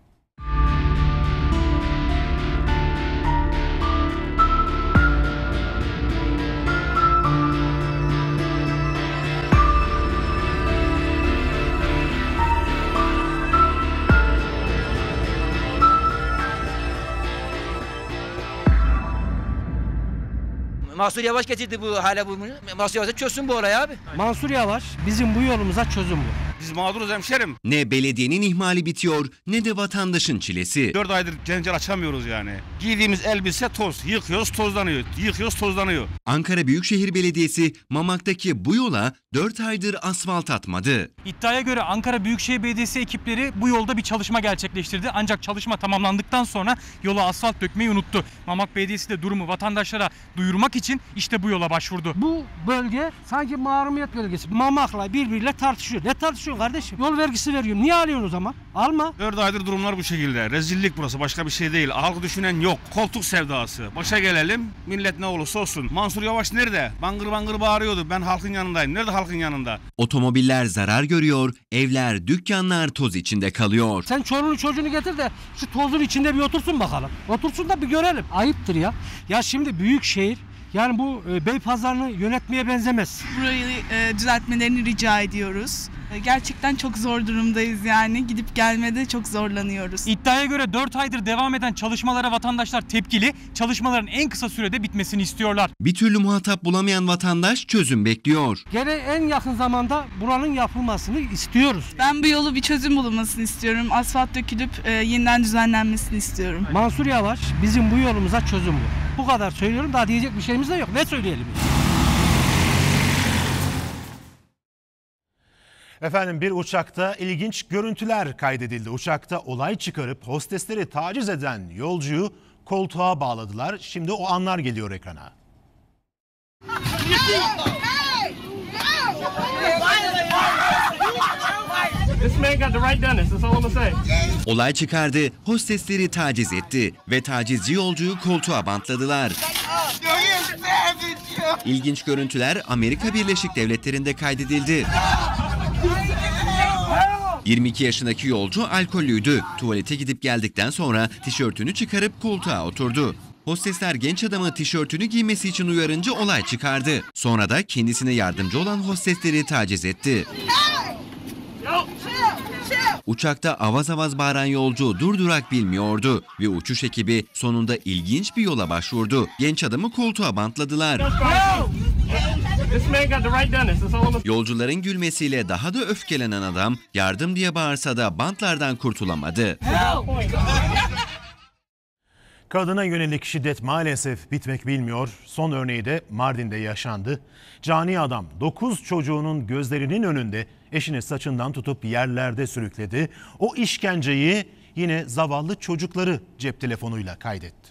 Mansur Yavaş getirdi bu hale bu. Mansur Yavaş çözsün bu orayı abi. Mansur Yavaş bizim bu yolumuza çözüm bu. Biz mağduruz hemşerim. Ne belediyenin ihmali bitiyor ne de vatandaşın çilesi. 4 aydır cencel açamıyoruz yani. Giydiğimiz elbise toz. Yıkıyoruz tozlanıyor. Yıkıyoruz tozlanıyor. Ankara Büyükşehir Belediyesi Mamak'taki bu yola 4 aydır asfalt atmadı. İddiaya göre Ankara Büyükşehir Belediyesi ekipleri bu yolda bir çalışma gerçekleştirdi. Ancak çalışma tamamlandıktan sonra yola asfalt dökmeyi unuttu. Mamak Belediyesi de durumu vatandaşlara duyurmak için işte bu yola başvurdu. Bu bölge sanki mahrumiyet bölgesi. Mamak'la birbiriyle tartışıyor. Ne tartışıyor? çalışıyorsun kardeşim. Yol vergisi veriyorum. Niye alıyorsun o zaman? Alma. 4 aydır durumlar bu şekilde. Rezillik burası, başka bir şey değil. Halkı düşünen yok. Koltuk sevdası. Başa gelelim. Millet ne olursa olsun. Mansur Yavaş nerede? Bangır bangır bağırıyordu. Ben halkın yanındayım. Nerede halkın yanında? Otomobiller zarar görüyor, evler, dükkanlar toz içinde kalıyor. Sen çoluğunu çocuğunu getir de şu tozun içinde bir otursun bakalım. Otursun da bir görelim. Ayıptır ya. Ya şimdi büyük şehir. Yani bu Beypazarı'nı yönetmeye benzemez. Burayı düzeltmelerini rica ediyoruz. Gerçekten çok zor durumdayız yani. Gidip gelmede çok zorlanıyoruz. İddiaya göre 4 aydır devam eden çalışmalara vatandaşlar tepkili. Çalışmaların en kısa sürede bitmesini istiyorlar. Bir türlü muhatap bulamayan vatandaş çözüm bekliyor. Gene en yakın zamanda buranın yapılmasını istiyoruz. Ben bu yolu bir çözüm bulunmasını istiyorum. Asfalt dökülüp yeniden düzenlenmesini istiyorum. Mansur Yavaş bizim bu yolumuza çözüm bu. Bu kadar söylüyorum, daha diyecek bir şeyimiz de yok. Ne söyleyelim? Efendim bir uçakta ilginç görüntüler kaydedildi. Uçakta olay çıkarıp hostesleri taciz eden yolcuyu koltuğa bağladılar. Şimdi o anlar geliyor ekrana. Olay çıkardı, hostesleri taciz etti ve tacizci yolcuyu koltuğa bantladılar. İlginç görüntüler Amerika Birleşik Devletleri'nde kaydedildi. 22 yaşındaki yolcu alkollüydü. Tuvalete gidip geldikten sonra tişörtünü çıkarıp koltuğa oturdu. Hostesler genç adamı tişörtünü giymesi için uyarınca olay çıkardı. Sonra da kendisine yardımcı olan hostesleri taciz etti. Uçakta avaz avaz bağıran yolcu durdurak bilmiyordu ve uçuş ekibi sonunda ilginç bir yola başvurdu. Genç adamı koltuğa bantladılar. Yolcuların gülmesiyle daha da öfkelenen adam yardım diye bağırsa da bantlardan kurtulamadı. Kadına yönelik şiddet maalesef bitmek bilmiyor. Son örneği de Mardin'de yaşandı. Cani adam 9 çocuğunun gözlerinin önünde eşini saçından tutup yerlerde sürükledi. O işkenceyi yine zavallı çocukları cep telefonuyla kaydetti.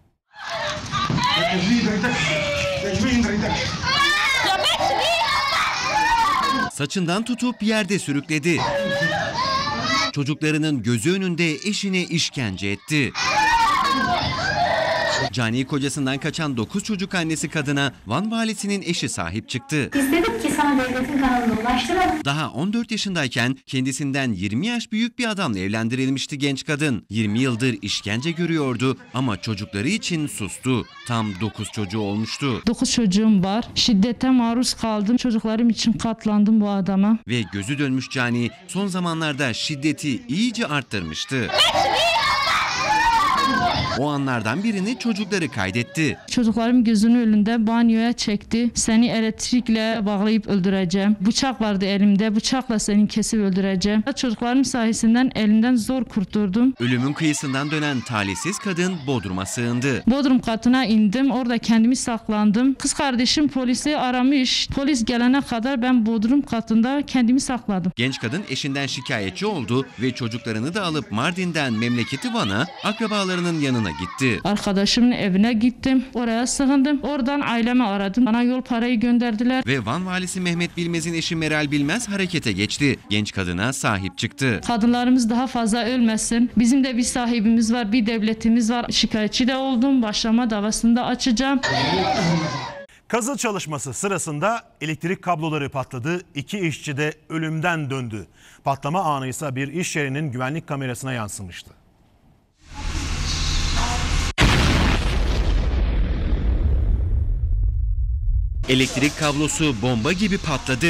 Saçından tutup yerde sürükledi. Çocuklarının gözü önünde eşine işkence etti. Cani kocasından kaçan 9 çocuk annesi kadına Van valisinin eşi sahip çıktı. İstedim ki sana devletin kanalına ulaştıralım. Daha 14 yaşındayken kendisinden 20 yaş büyük bir adamla evlendirilmişti genç kadın. 20 yıldır işkence görüyordu ama çocukları için sustu. Tam 9 çocuğu olmuştu. 9 çocuğum var. Şiddete maruz kaldım. Çocuklarım için katlandım bu adama. Ve gözü dönmüş Cani son zamanlarda şiddeti iyice arttırmıştı. O anlardan birini çocukları kaydetti. Çocuklarım gözünün önünde banyoya çekti. Seni elektrikle bağlayıp öldüreceğim. Bıçak vardı elimde. Bıçakla seni kesip öldüreceğim. Çocuklarım sayesinden elinden zor kurtuldum. Ölümün kıyısından dönen talihsiz kadın Bodrum'a sığındı. Bodrum katına indim. Orada kendimi saklandım. Kız kardeşim polisi aramış. Polis gelene kadar ben Bodrum katında kendimi sakladım. Genç kadın eşinden şikayetçi oldu ve çocuklarını da alıp Mardin'den memleketi Van'a akrabalarının yanına gitti. Arkadaşımın evine gittim. Oraya sığındım. Oradan ailemi aradım. Bana yol parayı gönderdiler. Ve Van valisi Mehmet Bilmez'in eşi Meral Bilmez harekete geçti. Genç kadına sahip çıktı. Kadınlarımız daha fazla ölmesin. Bizim de bir sahibimiz var, bir devletimiz var. Şikayetçi de oldum. Başlama davasını da açacağım. Kazı çalışması sırasında elektrik kabloları patladı. 2 işçi de ölümden döndü. Patlama anı ise bir iş yerinin güvenlik kamerasına yansımıştı. Elektrik kablosu bomba gibi patladı.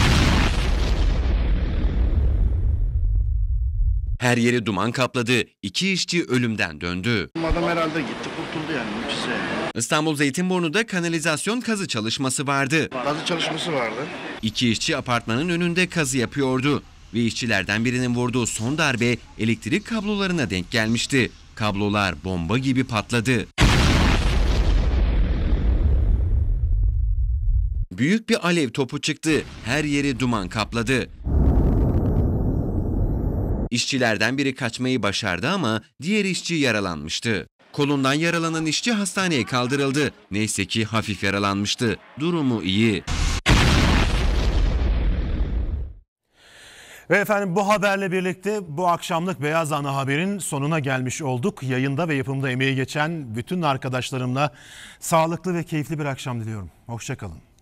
Her yeri duman kapladı. 2 işçi ölümden döndü. Adam herhalde gitti, kurtuldu yani mucize. İstanbul Zeytinburnu'da kanalizasyon kazı çalışması vardı. Kazı çalışması vardı. 2 işçi apartmanın önünde kazı yapıyordu. Ve işçilerden birinin vurduğu son darbe elektrik kablolarına denk gelmişti. Kablolar bomba gibi patladı. Büyük bir alev topu çıktı. Her yeri duman kapladı. İşçilerden biri kaçmayı başardı ama diğer işçi yaralanmıştı. Kolundan yaralanan işçi hastaneye kaldırıldı. Neyse ki hafif yaralanmıştı. Durumu iyi. Ve efendim bu haberle birlikte bu akşamlık Beyaz Ana Haber'in sonuna gelmiş olduk. Yayında ve yapımda emeği geçen bütün arkadaşlarımla sağlıklı ve keyifli bir akşam diliyorum. Hoşça kalın.